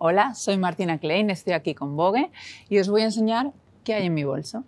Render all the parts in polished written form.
Hola, soy Martina Klein, estoy aquí con Vogue y os voy a enseñar qué hay en mi bolso.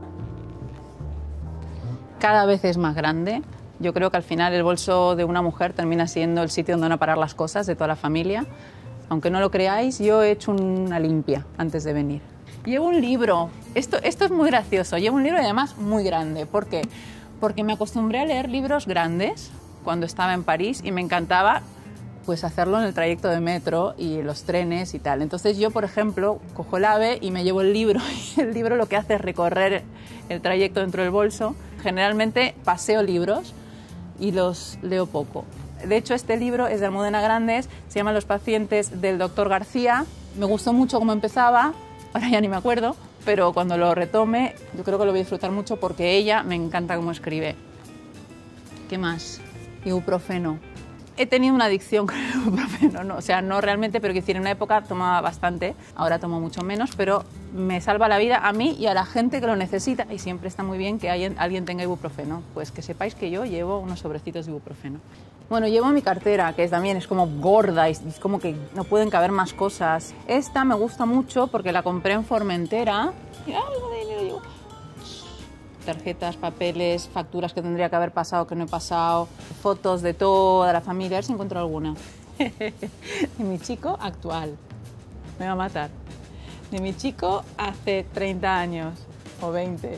Cada vez es más grande. Yo creo que al final el bolso de una mujer termina siendo el sitio donde van a parar las cosas de toda la familia. Aunque no lo creáis, yo he hecho una limpia antes de venir. Llevo un libro. Esto es muy gracioso. Llevo un libro y además muy grande. ¿Por qué? Porque me acostumbré a leer libros grandes cuando estaba en París y me encantaba pues hacerlo en el trayecto de metro y los trenes y tal. Entonces yo, por ejemplo, cojo el AVE y me llevo el libro y el libro lo que hace es recorrer el trayecto dentro del bolso. Generalmente paseo libros y los leo poco. De hecho, este libro es de Almudena Grandes, se llama Los pacientes del doctor García. Me gustó mucho cómo empezaba, ahora ya ni me acuerdo, pero cuando lo retome yo creo que lo voy a disfrutar mucho porque ella me encanta cómo escribe. ¿Qué más? Ibuprofeno. He tenido una adicción con el ibuprofeno, no, o sea, no realmente, pero en una época tomaba bastante, ahora tomo mucho menos, pero me salva la vida a mí y a la gente que lo necesita y siempre está muy bien que alguien tenga ibuprofeno. Pues que sepáis que yo llevo unos sobrecitos de ibuprofeno. Bueno, llevo mi cartera, que también es como gorda y es como que no pueden caber más cosas. Esta me gusta mucho porque la compré en Formentera. Mira, algo de dinero llevo. Tarjetas, papeles, facturas que tendría que haber pasado, que no he pasado, fotos de toda la familia, a ver si encuentro alguna. De mi chico actual, me va a matar. De mi chico hace 30 años o 20.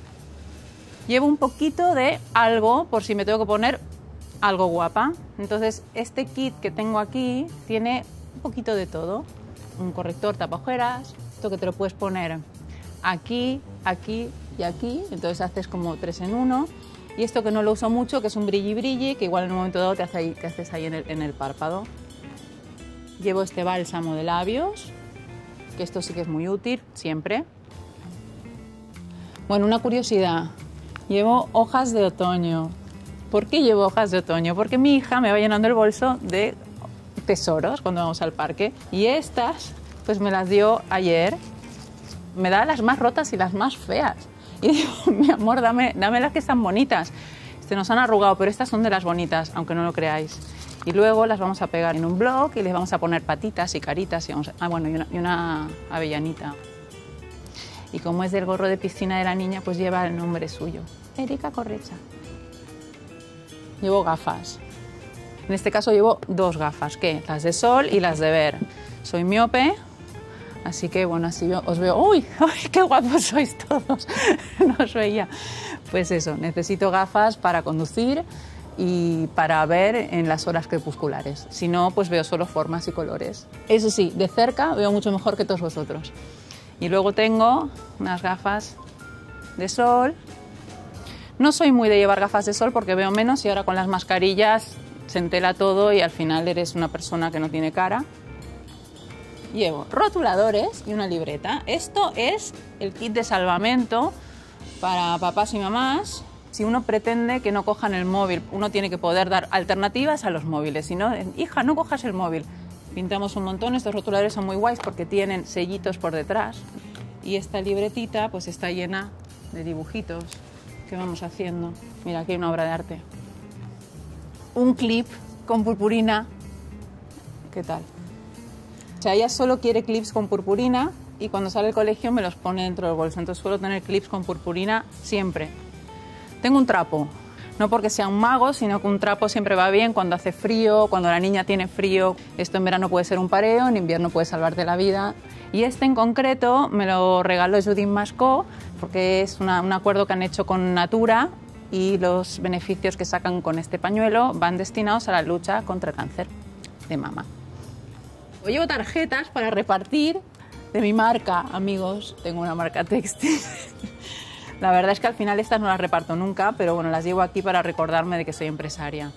Llevo un poquito de algo por si me tengo que poner algo guapa. Entonces este kit que tengo aquí tiene un poquito de todo. Un corrector tapaojeras, esto que te lo puedes poner aquí, aquí y aquí, entonces haces como 3 en 1. Y esto que no lo uso mucho, que es un brilli brilli, que igual en un momento dado te haces ahí en el párpado. Llevo este bálsamo de labios, que esto sí que es muy útil, siempre. Bueno, una curiosidad, llevo hojas de otoño. ¿Por qué llevo hojas de otoño? Porque mi hija me va llenando el bolso de tesoros cuando vamos al parque. Y estas, pues me las dio ayer. Me da las más rotas y las más feas. Y digo, mi amor, dame las que están bonitas. Se nos han arrugado, pero estas son de las bonitas, aunque no lo creáis. Y luego las vamos a pegar en un bloc y les vamos a poner patitas y caritas. Y una avellanita. Y como es del gorro de piscina de la niña, pues lleva el nombre suyo. Erika Correcha. Llevo gafas. En este caso llevo 2 gafas, ¿qué? Las de sol y las de ver. Soy miope. Así que, bueno, así os veo. ¡Uy! ¡Uy! ¡Qué guapos sois todos! No os veía. Pues eso, necesito gafas para conducir y para ver en las horas crepusculares. Si no, pues veo solo formas y colores. Eso sí, de cerca veo mucho mejor que todos vosotros. Y luego tengo unas gafas de sol. No soy muy de llevar gafas de sol porque veo menos y ahora con las mascarillas se entela todo y al final eres una persona que no tiene cara. Llevo rotuladores y una libreta. Esto es el kit de salvamento para papás y mamás. Si uno pretende que no cojan el móvil, uno tiene que poder dar alternativas a los móviles. Si no, hija, no cojas el móvil. Pintamos un montón. Estos rotuladores son muy guays porque tienen sellitos por detrás. Y esta libretita pues está llena de dibujitos que vamos haciendo. Mira, aquí hay una obra de arte. Un clip con purpurina. ¿Qué tal? O sea, ella solo quiere clips con purpurina y cuando sale del colegio me los pone dentro del bolso. Entonces suelo tener clips con purpurina siempre. Tengo un trapo, no porque sea un mago, sino que un trapo siempre va bien cuando hace frío, cuando la niña tiene frío. Esto en verano puede ser un pareo, en invierno puede salvarte la vida. Y este en concreto me lo regaló Judith Mascó porque es un acuerdo que han hecho con Natura y los beneficios que sacan con este pañuelo van destinados a la lucha contra el cáncer de mama. Llevo tarjetas para repartir de mi marca, amigos. Tengo una marca textil. La verdad es que al final estas no las reparto nunca, pero bueno, las llevo aquí para recordarme de que soy empresaria.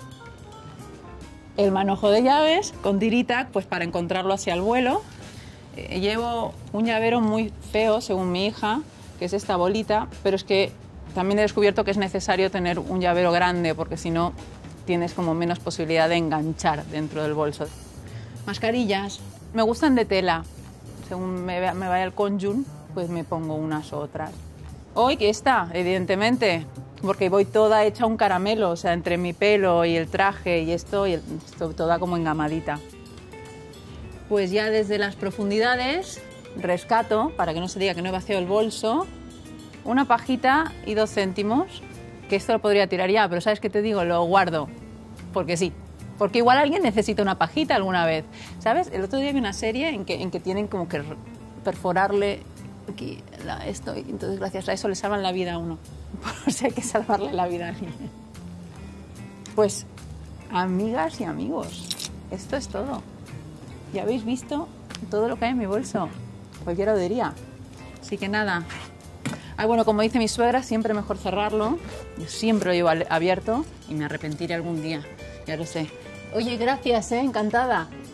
El manojo de llaves con tirita, pues para encontrarlo hacia el vuelo. Llevo un llavero muy feo, según mi hija, que es esta bolita, pero es que también he descubierto que es necesario tener un llavero grande, porque si no tienes como menos posibilidad de enganchar dentro del bolso. Mascarillas, me gustan de tela, según me vaya el cónyuge, pues me pongo unas u otras. Hoy que está, evidentemente, porque voy toda hecha un caramelo, o sea, entre mi pelo y el traje y esto toda como engamadita. pues ya desde las profundidades rescato, para que no se diga que no he vaciado el bolso, una pajita y 2 céntimos, que esto lo podría tirar ya, pero ¿sabes qué te digo? Lo guardo, porque sí. Porque igual alguien necesita una pajita alguna vez, ¿sabes? El otro día vi una serie en que tienen como que perforarle aquí esto, y entonces gracias a eso le salvan la vida a uno. O sea, hay que salvarle la vida a alguien. Pues, amigas y amigos, esto es todo. Ya habéis visto todo lo que hay en mi bolso. Cualquiera lo diría. Así que nada. Bueno, como dice mi suegra, siempre mejor cerrarlo. Yo siempre lo llevo abierto y me arrepentiré algún día. Ya lo sé. Oye, gracias, encantada.